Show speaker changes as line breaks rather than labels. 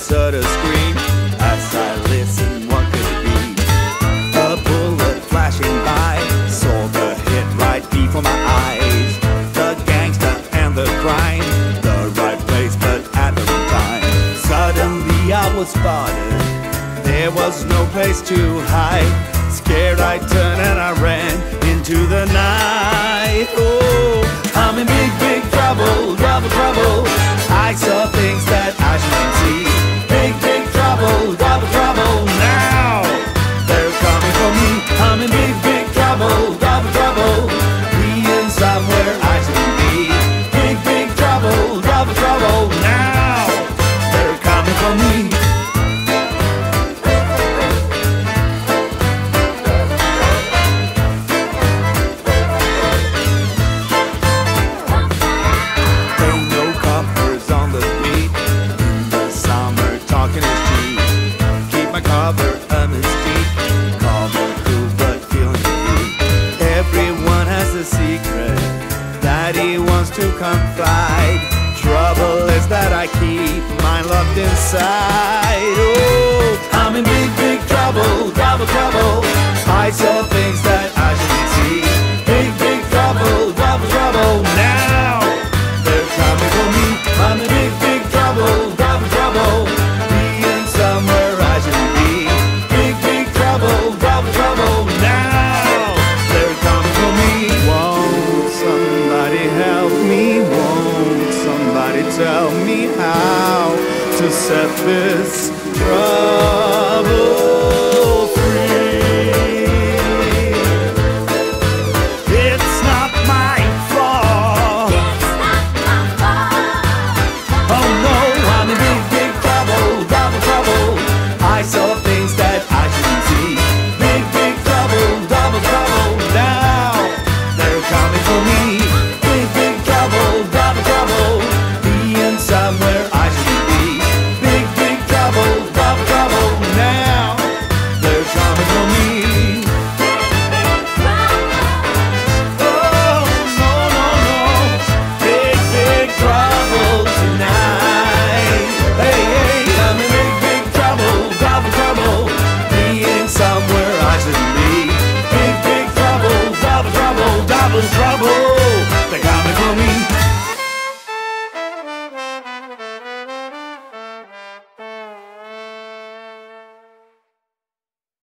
voice uttered scream. As I listened, what could it be? A bullet flashing by, saw the hit right before my eyes. The gangster and the crime, the right place but at the wrong time. Suddenly I was spotted, there was no place to hide. Scared I turned and I ran into the night. Oh, I'm in big, big trouble, trouble, trouble. I saw things that I shouldn't see. Big, big trouble, trouble, trouble. Now they're coming for me. I'm in big, big trouble, trouble, trouble. Being somewhere I shouldn't be. Big, big trouble, trouble, trouble. Now they're coming for me. To confide. Trouble is that I keep mine locked inside. Oh, I'm in big, big trouble, trouble, trouble. I saw things that I shouldn't see. Big, big trouble, trouble, trouble. Now they're coming for me. I'm in big, big trouble, trouble, trouble. Being somewhere I shouldn't be. Big, big trouble, trouble, trouble. Now they're coming for me. Won't somebody help me? Won't somebody tell me how to set this trouble?